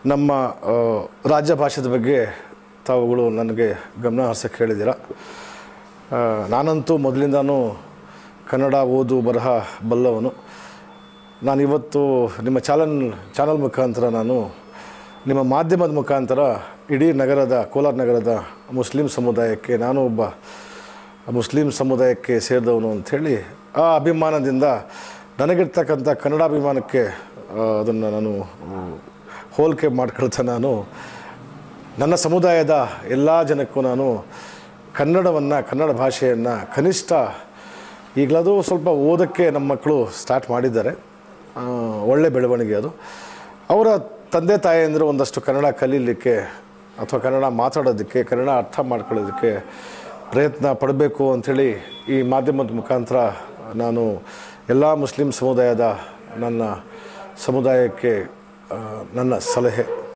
ನಮ್ಮ ರಾಜ್ಯ ಭಾಷೆದ ಬಗ್ಗೆ ತಾವುಗಳು ನನಗೆ ಗಮನ ಹರಿಸಕ್ಕೆ ಹೇಳಿದ್ದೀರ. ನಾನಂತೂ ಮೊದಲಿಂದನೂ ಕನ್ನಡ ಓದು ಬರಹ ಬಲ್ಲವನು. ನಾನಿವತ್ತು ನಿಮ್ಮ ಚಾನಲ್ ಮುಖಾಂತರ ನಾನು ನಿಮ್ಮ ಮಾಧ್ಯಮದ ಮುಖಾಂತರ ಇಡೀ ನಗರದ ಕೋಲಾರ ನಗರದ ಮುಸ್ಲಿಂ ಸಮುದಾಯಕ್ಕೆ, ನಾನು ಒಬ್ಬ ಮುಸ್ಲಿಂ ಸಮುದಾಯಕ್ಕೆ ಸೇರಿದವನು ಅಂಥೇಳಿ ಆ ಅಭಿಮಾನದಿಂದ ನನಗಿರ್ತಕ್ಕಂಥ ಕನ್ನಡಾಭಿಮಾನಕ್ಕೆ ಅದನ್ನು ನಾನು ಹೋಲಿಕೆ ಮಾಡ್ಕೊಳ್ತಾ ನಾನು ನನ್ನ ಸಮುದಾಯದ ಎಲ್ಲ ಜನಕ್ಕೂ ನಾನು ಕನ್ನಡ ಭಾಷೆಯನ್ನು ಕನಿಷ್ಠ ಈಗಲದು ಸ್ವಲ್ಪ ಓದೋಕ್ಕೆ ನಮ್ಮ ಮಕ್ಕಳು ಸ್ಟಾರ್ಟ್ ಮಾಡಿದ್ದಾರೆ. ಒಳ್ಳೆ ಬೆಳವಣಿಗೆ ಅದು. ಅವರ ತಂದೆ ತಾಯಿಯಂದರು ಒಂದಷ್ಟು ಕನ್ನಡ ಕಲೀಲಿಕ್ಕೆ ಅಥವಾ ಕನ್ನಡ ಮಾತಾಡೋದಕ್ಕೆ, ಕನ್ನಡ ಅರ್ಥ ಮಾಡ್ಕೊಳ್ಳೋದಕ್ಕೆ ಪ್ರಯತ್ನ ಪಡಬೇಕು ಅಂಥೇಳಿ ಈ ಮಾಧ್ಯಮದ ಮುಖಾಂತರ ನಾನು ಎಲ್ಲ ಮುಸ್ಲಿಂ ಸಮುದಾಯದ ನನ್ನ ಸಮುದಾಯಕ್ಕೆ ನನ್ನ ಸಲಹೆ.